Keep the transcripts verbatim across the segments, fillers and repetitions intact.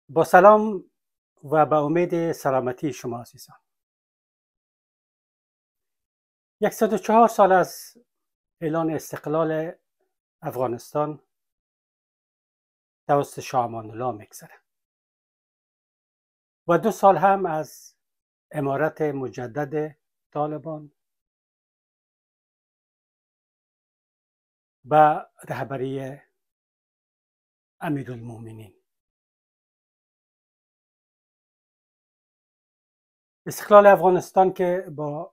با سلام و به امید سلامتی شما عزیزان. صد و چهار سال از اعلان استقلال افغانستان توسط شاه امان الله میگذره و دو سال هم از امارت مجدد طالبان به رهبری امیرالمومنین. استقلال افغانستان که با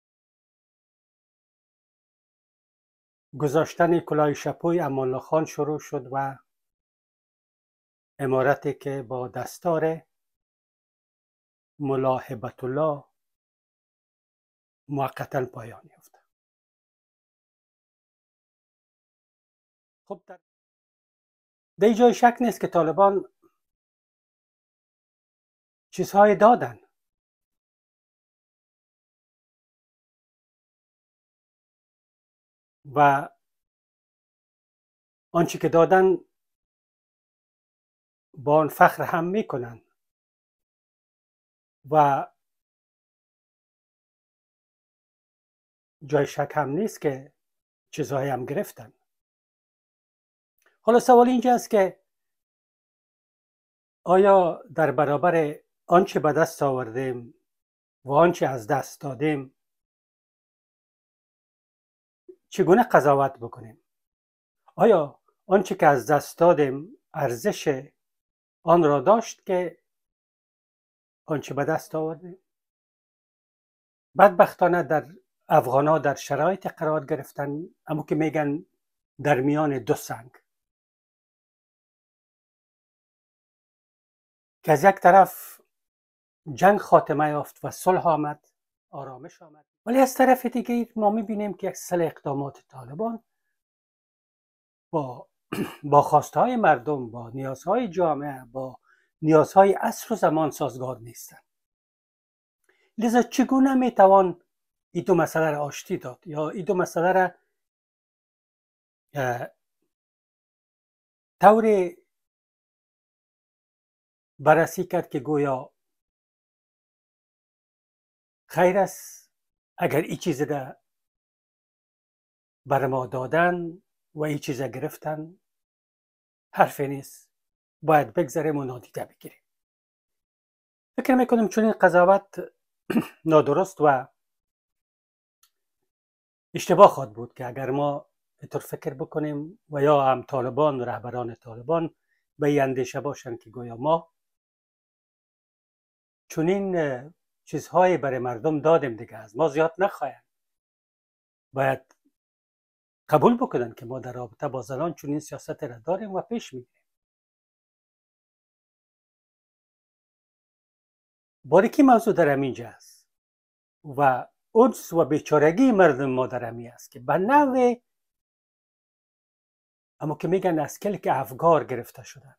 گذاشتن کلاه شپوی امان الله خان شروع شد و امارتی که با دستار ملا هبت الله موقتا پایان یافت. خب در در جای شک نیست که طالبان چیزهای دادن و آنچه که دادن با آن فخر هم میکنن و جای شک هم نیست که چیزهای هم گرفتن. حالا سوال اینجا است که آیا در برابر آنچه به دست آوردیم و آنچه از دست دادیم چگونه قضاوت بکنیم؟ آیا آنچه که از دست دادیم ارزش آن را داشت که آنچه به دست آوردیم؟ بدبختانه در افغان‌ها در شرایط قرار گرفتن، اما که میگن در میان دو سنگ، که از یک طرف جنگ خاتمه یافت و صلح آمد، آرامش آمد، ولی از طرف دیگه ما میبینیم که اکثر اقدامات طالبان با با خواستهای مردم، با نیازهای جامعه، با نیازهای عصر و زمان سازگار نیستند. لذا چگونه میتوان این دو مسئله را آشتی داد یا این دو مسئله را طور بررسی کرد که گویا خیر است اگر این چیز را بر ما دادن و این چیز را گرفتن حرفی نیست، باید بگذاریم و نادیده بگیریم. فکر میکنم چون این قضاوت نادرست و اشتباه خواهد بود که اگر ما اینطور فکر بکنیم و یا هم طالبان و رهبران طالبان به این اندیشه باشن که گویا ما چون این چیزهایی برای مردم دادیم دیگه از ما زیاد نخواهند، باید قبول بکنن که ما در رابطه با زنان چون این سیاست را داریم و پیش میگیریم. باریکی موضوع در همینجا است و عجز و بیچارگی مردم ما در همین است که به نوع اما که میگن از کلک افگار گرفته شدن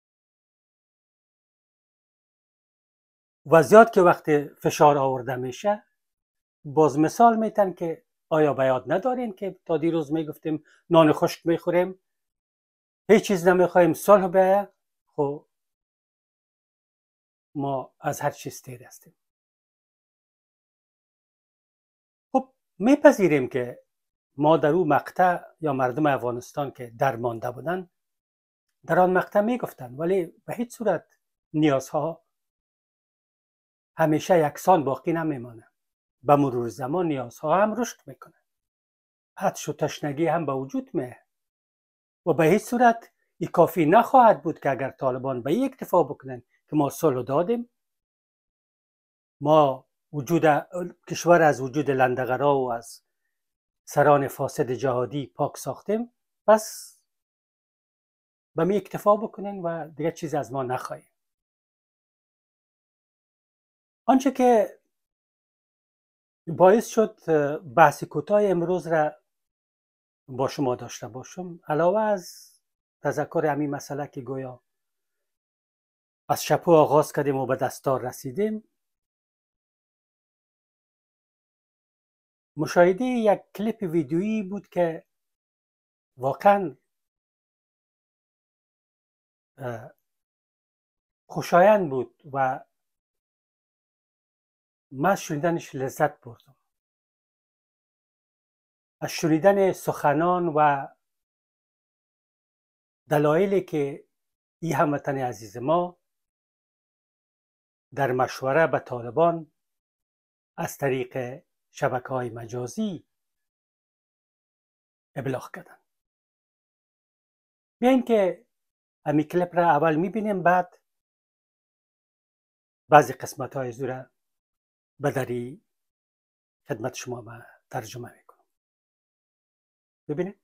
و زیاد که وقت فشار آورده میشه باز مثال میتن که آیا به یاد ندارین که تا دیروز میگفتیم نان خشک میخوریم، هیچ چیز نمیخوایم، صلح بیاید. خب ما از هر چیز تیر هستیم. خب میپذیریم که ما در اون مقطع یا مردم افغانستان که درمانده بودن در آن مقطع میگفتن، ولی به هیچ صورت نیازها همیشه یکسان باقی نمیمانه. به مرور زمان نیازها هم رشد میکنه، عطش و تشنگی هم به وجود میه و به هیچ صورت این کافی نخواهد بود که اگر طالبان به یک اکتفا بکنن که ما صلح دادیم، ما وجود کشور از وجود لندغرا و از سران فاسد جهادی پاک ساختیم، پس به می اکتفا بکنن و دیگه چیز از ما نخواهیم. آنچه که باعث شد بحث کوتاه امروز را با شما داشته باشم، علاوه از تذکر همین مسئله که گویا از شپو آغاز کردیم و به دستار رسیدیم، مشاهده یک کلیپ ویدیویی بود که واقعا خوشایند بود و من از شنیدنش لذت بردم. از شنیدن سخنان و دلایلی که این هموطن عزیز ما در مشوره به طالبان از طریق شبکه‌های مجازی ابلاغ کردن. بیاین که امی کلیپ را اول میبینیم، بعد بعضی قسمت های زوره به دری خدمت شما ما ترجمه میکنم. ببینید.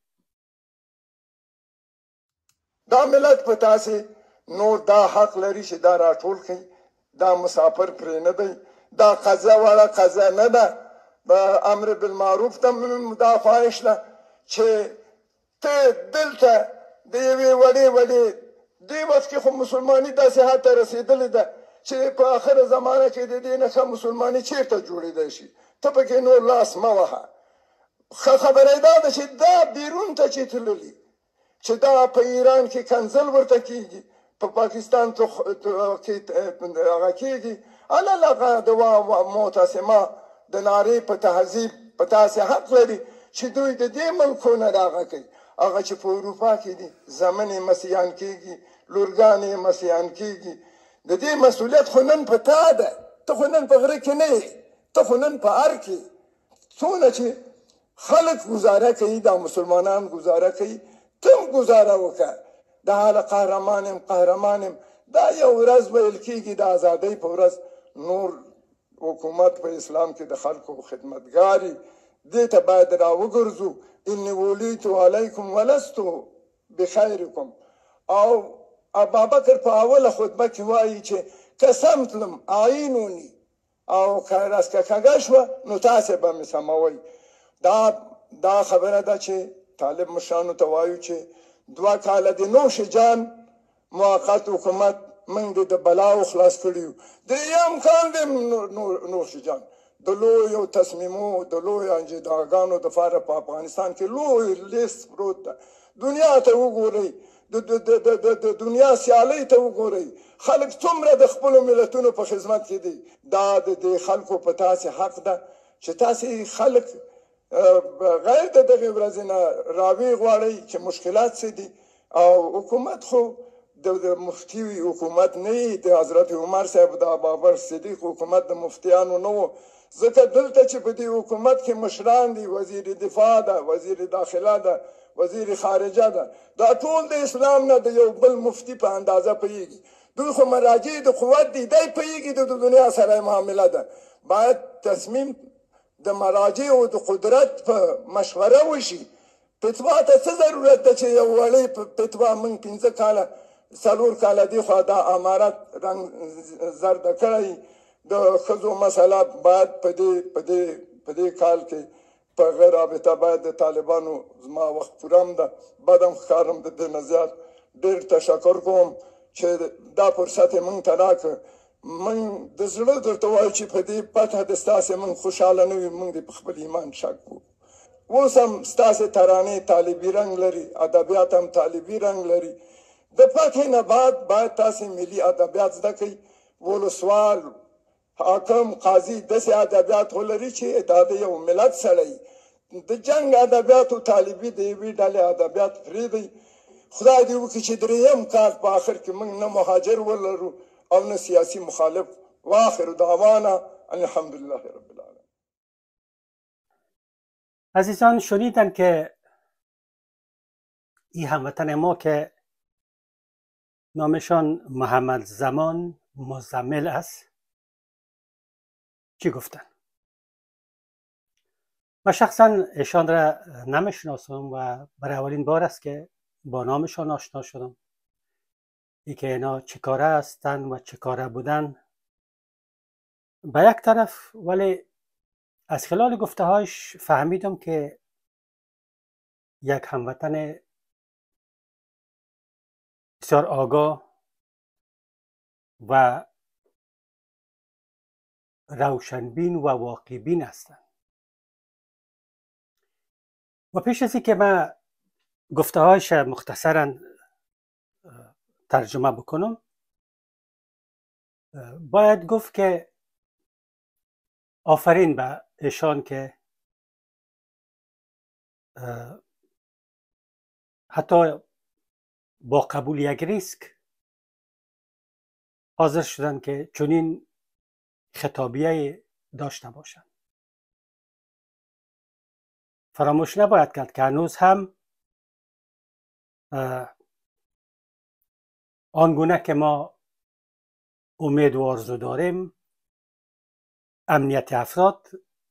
دا ملت په تاسې نور دا حق لري چې دا راټول کړي، دا مسافر پرې نه دی، دا قضا وړه قضا نه ده. د امر بالمعروف ته دا خواهش ده چې ته دلته د یوې وړې وړې دې وخت کې خو مسلماني داسې حد ته رسېدلې ده چې په آخره زمانه کې د دې نه ښه مسلماني چېرته جوړېدی شي. ته پکې نور لاس مه وهه. ښه خبره یې دا ده چې دا بیرون ته چې تللي، چې دا په ایران کې کنزل ورته کېږي، په پاکستان کې هغه کېږي، علالهغه د معتصمه د نارې په تهذیب په تاسې حق لري چې دوی د دې ملکونه راغه کوي. هغه چې په اروپا کې دي زمن یې مسیحیان کېږي، لورګان یې مسیحیان کېږي. د دې مسؤلیت خو نن په تا ده. ته خو نن په غره کې نه یې، ته خو نن په ار کې. څونه چې خلک ګزاره کوي، دا مسلمانان ګزاره کوي، تم گزاره وکړه. د حال قهرمان یم قهرمان یم. دا یو ورځ ویل کېږي د ازادۍ په ورځ نور حکومت په اسلام کې د خلکو خدمتګاري، دې ته باید راوګرځو. انی ولیتو علیکم ولستو بخیرکم. او ابابکر په اوله خطبه کې وایي چې قسم تلم آیینونی، او که راسکه کږه شوه نو تاسې به مې سموئ. دا دا خبره ده چې طالب مشرانو ته وایو چې دوه کاله د نوش جان موقت حکومت موږ د بلاو خلاص کړي یو. درېیم کال د نوش جان د لویو تصمیمو د لویو انجداګانو دپاره په افغانستان کې لوی لیست پروت ده. دنیا ته وګورئ، د دنیا سیالۍ ته وګورئ، خلک څومره د خپلو ملتونو په خدمت کې دي. دا د دې خلکو په تاسې حق ده چې تاسې خلک غیر د دغې ورځې نه راوی غواړئ چې مشکلات څه دي. او حکومت خو د مفتي حکومت نه وي، د حضرت عمر صاحب د ابابکر صدیق حکومت د مفتیانو نه و. ځکه دلته چې په دې حکومت کې مشران دي، وزیر دفاع ده، وزیر داخله ده، وزیر خارجه ده، دا ټول د اسلام نه د یو بل مفتي په اندازه پوهېږي. دوی خو مراجع د قوت دي، دی پوهېږي د دنیا سره معامله ده. باید تصمیم د مراجعو د قدرت په مشوره وشي. فتوا ته څه ضرورت ده چې یو وړی فتوا موږ پنځه کاله څلور کاله دې خوا دا امارت رنګ زرده کړی. د ښځو مسله باید په دې په دې په دې کال کې په غیر رابطه باید د طالبانو، زما وخت پوره هم ده، بد هم ښکارم د دې نه زیات. ډېر تشکر کوم چې دا فرصت یې موږ ته راکړ. موږ د زړه درته وایو چې په دې پته د ستاسې موږ خوشحاله نه وي، موږ د په خپل ایمان شک کوو. اوس هم ستاسې ترانې طالبي رنګ لري، ادبیات هم طالبي رنګ لري. د فتحې نه بعد باید تاسې ملي ادبیات زده کړئ. ولسوال، حاکم، قاضي داسې ادبیات ولري چې دا د یو ملت سړی. د جنګ ادبیاتو طالبي د یوې ډلې ادبیات پرېږدئ. خدای دې وکړي چې درېیم کال په آخر کې موږ نه مهاجر ولرو او نه سیاسي مخالف. واخر دعوانا الحمدلله رب العالمین. عزیزان شنیدن که این هموطن ما که نامشان محمد زمان مزمل است چی گفتن. من شخصا ایشان را نمیشناسم و برای اولین بار است که با نامشان آشنا شدم. ای که اینا چیکاره هستن و چیکاره بودن به یک طرف، ولی از خلال گفته هایش فهمیدم که یک هموطن بسیار آگاه و روشنبین و واقعبین هستند. و پیش از اینکه من گفته هایش مختصرا ترجمه بکنم، باید گفت که آفرین به ایشان که حتی با قبول یک ریسک حاضر شدن که چنین خطابیه داشته باشند. فراموش نباید کرد که هنوز هم آنگونه که ما امید و آرزو داریم امنیت افراد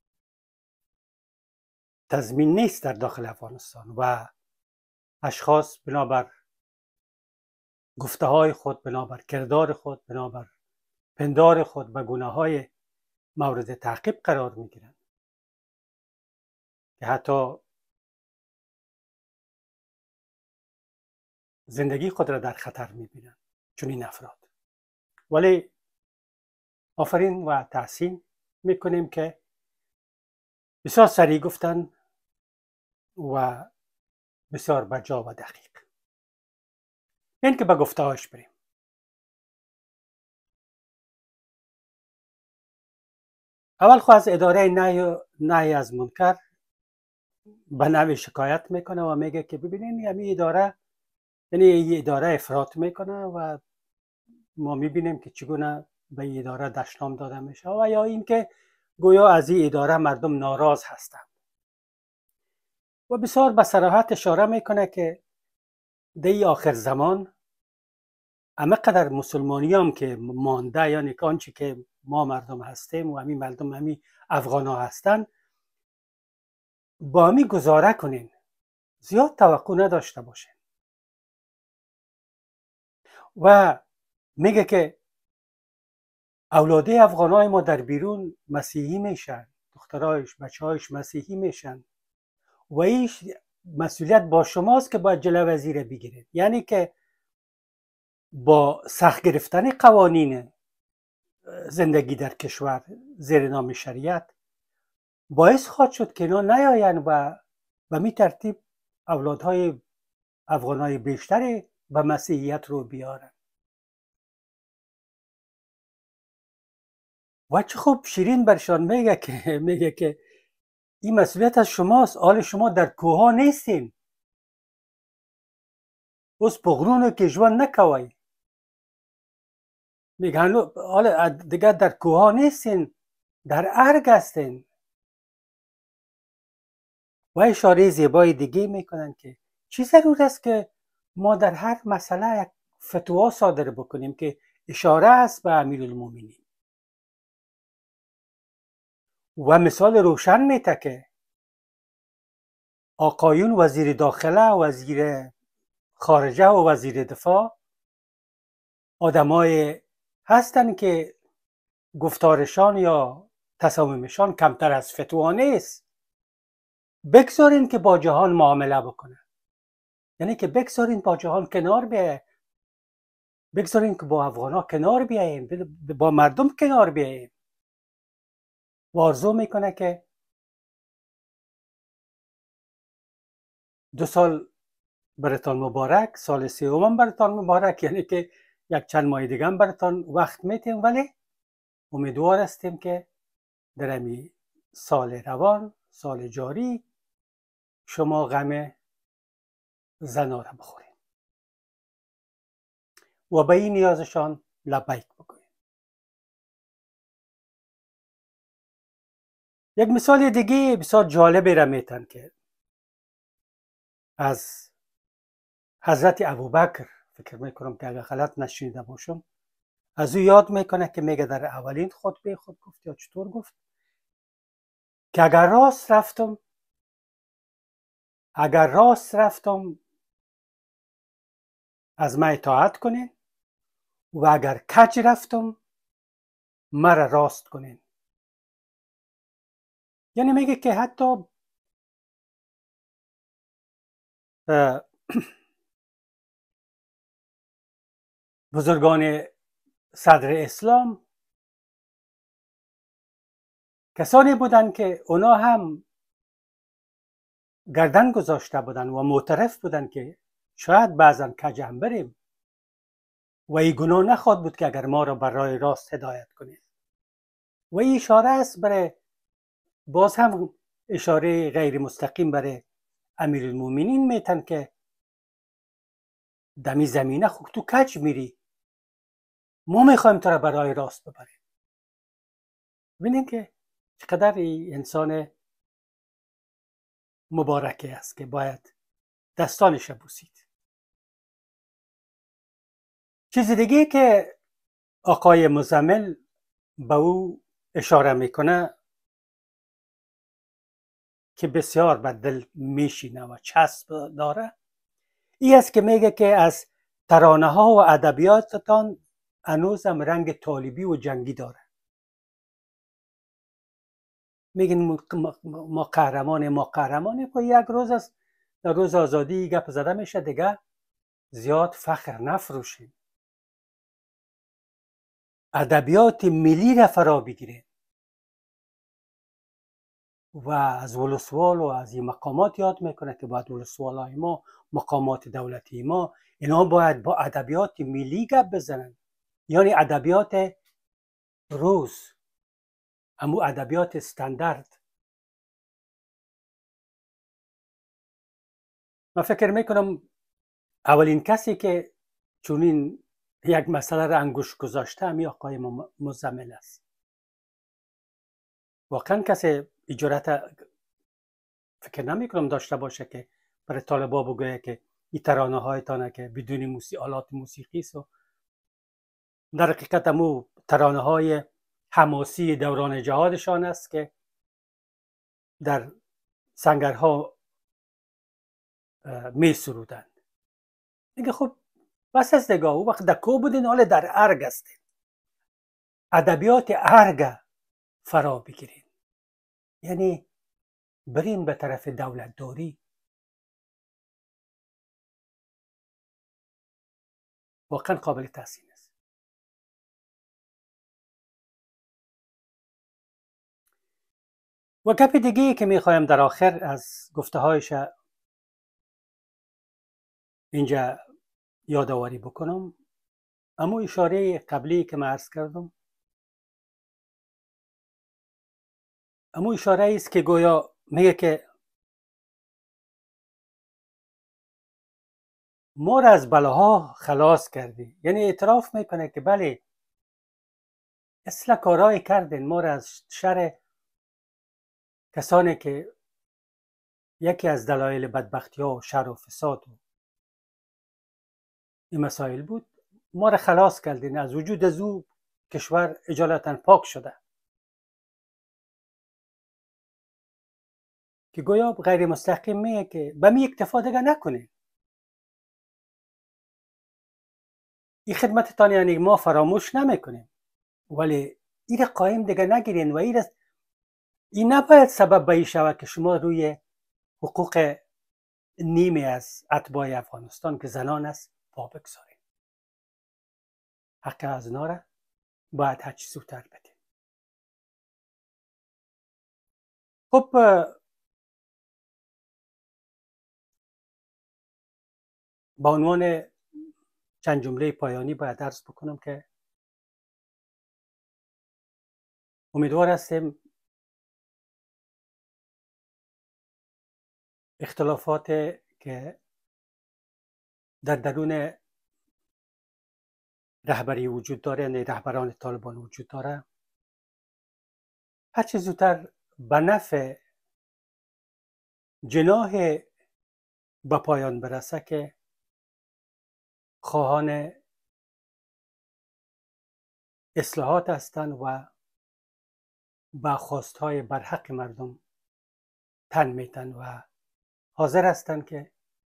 تضمین نیست در داخل افغانستان و اشخاص بنابر گفته های خود، بنابر کردار خود، بنابر پندار خود به گناه های مورد تعقیب قرار می گیرند که حتی زندگی خود را در خطر می بینند چون این افراد. ولی آفرین و تحسین می کنیم که بسیار سریع گفتن و بسیار بجا و دقیق. این که به گفته هاش بریم. اول خو از اداره نهی از منکر به نوی شکایت میکنه و میگه که ببینین همین اداره یعنی این اداره افراط میکنه و ما میبینیم که چگونه به این اداره دشنام داده میشه و یا این که گویا از این اداره مردم ناراض هستند و بسیار به صراحت اشاره میکنه که در آخر زمان همه قدر مسلمانی هم که مانده یعنی آنچه که ما مردم هستیم و همین مردم همین افغان ها هستن با همین گزاره کنین، زیاد توقع نداشته باشین. و میگه که اولاده افغان های ما در بیرون مسیحی میشن، دخترایش بچه هایش مسیحی میشن و ایش مسئولیت با شماست که باید جلو وزیر بگیرید. یعنی که با سخت گرفتن قوانین زندگی در کشور زیر نام شریعت باعث خواهد شد که اینا نیاین و به می ترتیب اولادهای افغانهای بیشتری به مسیحیت رو بیارن. و چه خوب شیرین برشان میگه که میگه که این مسئولیت از شماست، حال شما در کوها نیستین، بس پغرونو که جوان نکوی. میگه حالا دیگه در کوها نیستین، در ارگ هستین. و اشاره زیبای دیگه میکنن که چی ضرور است که ما در هر مسئله یک فتوا صادر بکنیم که اشاره است به امیرالمومنین. و مثال روشن میته که آقایون وزیر داخله، وزیر خارجه و وزیر دفاع آدمای هستن که گفتارشان یا تصامیمشان کمتر از فتوا نیست. بگذارین که با جهان معامله بکنه، یعنی که بگذارین با جهان کنار بیاییم، بگذارین که با افغانا کنار بیاییم، با مردم کنار بیاییم. و آرزو میکنه که دو سال براتان مبارک، سال سوم براتان مبارک، یعنی که یک چند ماه دیگه هم براتان وقت میتیم، ولی امیدوار هستیم که در این سال روان، سال جاری، شما غم زنا را بخورید و به این نیازشان لبیک بکنید. یک مثال دیگه بسیار جالبی را میتن که از حضرت ابوبکر، فکر میکنم که اگر غلط نشنیده باشم، از او یاد میکنه که میگه در اولین خطبه خود گفت یا چطور گفت که اگر راست رفتم اگر راست رفتم از من اطاعت کنین و اگر کج رفتم مرا راست کنین. یعنی میگه که حتی بزرگان صدر اسلام کسانی بودن که اونا هم گردن گذاشته بودن و معترف بودن که شاید بعضا کج هم بریم و این گناه نخواهد بود که اگر ما را بر راه راست هدایت کنید. و این اشاره است برای، باز هم اشاره غیر مستقیم برای امیرالمومنین میتن که دمی زمینه خود تو کج میری، ما میخوایم تو را بر راه راست ببریم. ببینید که چقدر این انسان مبارکی است که باید دستانش بوسید. چیز دیگه که آقای مزمل به او اشاره میکنه که بسیار به دل میشینه و چسب داره، این است که میگه که از ترانه ها و ادبیاتتان هنوزم رنگ طالبی و جنگی داره. میگن ما قهرمان ما قهرمانه که یک روز است، در روز آزادی گپ زده میشه دیگه زیاد فخر نفروشیم، ادبیات ملی را فرا بگیریم و از ولسوال و از این مقامات یاد میکنه که باید ولسوالای ما، مقامات دولتی ما، اینا باید با ادبیات ملی گپ بزنن، یعنی ادبیات روز، همو ادبیات استاندارد. من فکر میکنم اولین کسی که چونین یک مسئله را انگوش گذاشته همین آقای مزمل است. واقعا کسی اجارت فکر نمی کنم داشته باشه که برای طالبا بگویه که این ترانه هایتانه که بدون موسیقی، آلات موسیقی است. و در حقیقت همو ترانه های حماسی دوران جهادشان است که در سنگرها می سرودند. میگه خب بس از دیگه او وقت در کو بودین، حالا در ارگ هستین، ادبیات ارگ فرا بگیرین، یعنی برین به طرف دولت داری. واقعا قابل تحسین است. و گپ دیگه که میخوایم در آخر از گفته هایش اینجا یادآوری بکنم، اما اشاره قبلی که من عرض کردم، اما اشاره است که گویا میگه که ما را از بلاها خلاص کردی، یعنی اعتراف میکنه که بله اصلا کارهای کردین، ما را از شر کسانی که یکی از دلایل بدبختی ها و شر و فساد و این مسائل بود، ما را خلاص کردین، از وجود از او کشور اجالتا پاک شده. که گویا غیر مستقیم میگه که به می اکتفا دیگه نکنین، این خدمتتان یعنی ما فراموش نمیکنیم، ولی این قایم دیگه نگیرین و این این نباید سبب به این شود که شما روی حقوق نیمی از اتباع افغانستان که زنان است پا بگذارین. حق از اینا را باید هرچی زودتر بدین. خب با عنوان چند جمله پایانی باید عرض بکنم که امیدوار هستیم اختلافات که در درون رهبری وجود داره، یعنی رهبران طالبان وجود داره، هرچی زودتر به نفع جناح به پایان برسه که خواهان اصلاحات هستند و به خواستهای برحق مردم تن میتن و حاضر هستند که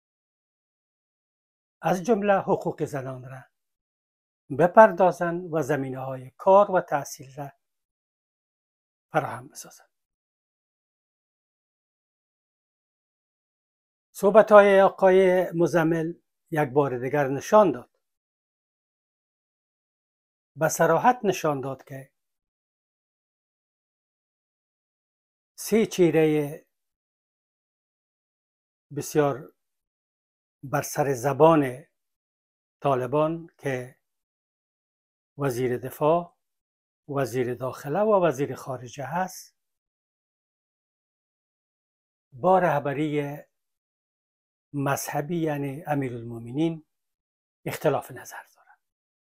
از جمله حقوق زنان را بپردازند و زمینه های کار و تحصیل را فراهم بسازند. صحبت های آقای مزمل یک بار دیگر نشان داد، به صراحت نشان داد که سه چیره بسیار بر سر زبان طالبان که وزیر دفاع، وزیر داخله و وزیر خارجه هست، با رهبری مذهبی یعنی امیرالمومنین اختلاف نظر دارند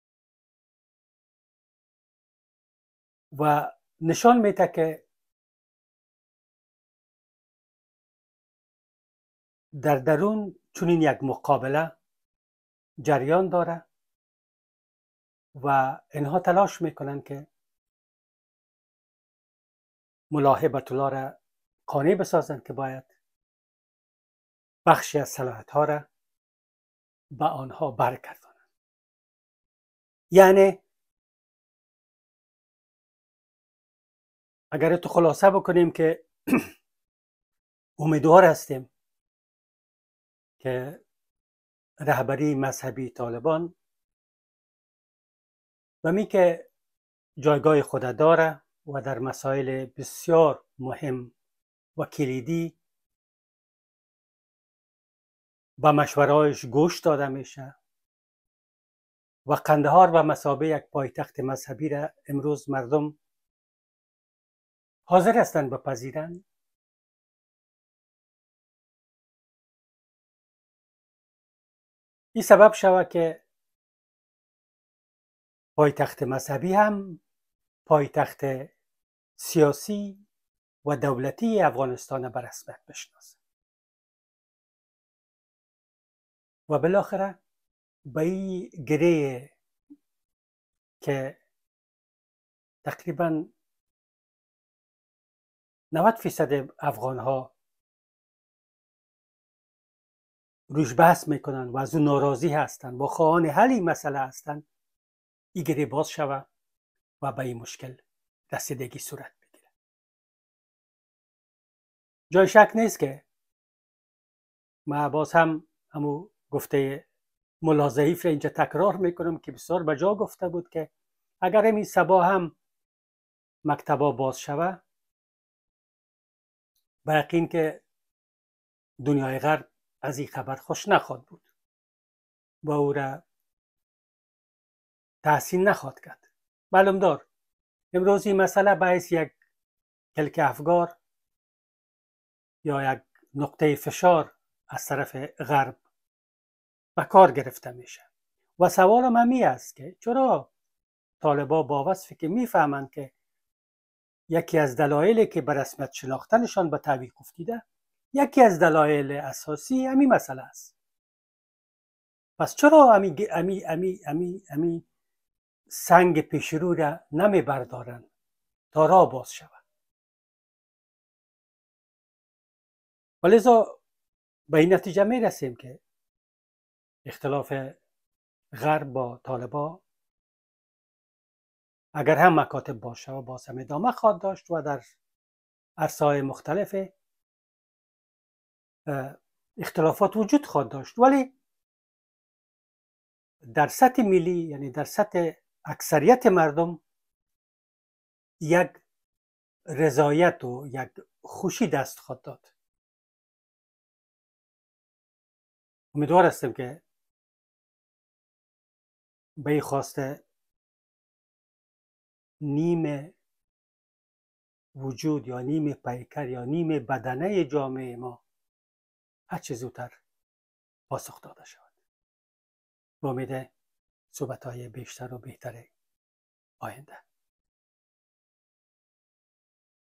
و نشان میده که در درون چنین یک مقابله جریان داره و اینها تلاش میکنن که ملا هیبت الله را قانع بسازند که باید بخشی از صلاحیت ها را به آنها برگردانند. یعنی اگر تو خلاصه بکنیم که امیدوار هستیم که رهبری مذهبی طالبان و می که جایگاه خود داره و در مسائل بسیار مهم و کلیدی با مشوره‌هایش گوش داده میشه و قندهار و مثابه یک پایتخت مذهبی را امروز مردم حاضر هستند بپذیرند. این سبب شود که پایتخت مذهبی هم پایتخت سیاسی و دولتی افغانستان به رسمیت بشناسه و بالاخره به این گره که تقریبا نود فیصد افغان ها روش بحث میکنن و از اون ناراضی هستن و خواهان حل این مسئله هستن، این گره باز شوه و به این مشکل رسیدگی صورت بگیره. جای شک نیست که ما باز هم همو گفته ملا ضعیف را اینجا تکرار میکنم که بسیار بجا گفته بود که اگر این صبا هم مکتبا باز شوه به یقین که دنیای غرب از این خبر خوش نخواد بود و او را تحسین نخواد کرد. معلوم دار امروز این مسئله باعث یک کلک افگار یا یک نقطه فشار از طرف غرب به کار گرفته میشه و سوالم همی است که چرا طالبا با وصفی که میفهمند که یکی از دلایلی که به رسمیت شناختنشان به تعویق افتیده یکی از دلایل اساسی همین مسئله است، پس چرا امی امی امی امی امی سنگ پیشرو را نمی بردارن تا راه باز شود؟ ولذا به این نتیجه می رسیم که اختلاف غرب با طالبا اگر هم مکاتب باشه و باز هم ادامه خواهد داشت و در عرصه‌های مختلف اختلافات وجود خواهد داشت، ولی در سطح ملی یعنی در سطح اکثریت مردم یک رضایت و یک خوشی دست خواهد داد. امیدوار هستم که به این خواست نیم وجود یا نیم پیکر یا نیم بدنه جامعه ما هر چه زودتر پاسخ داده شود. با امید صحبت‌های بیشتر و بهتر آینده.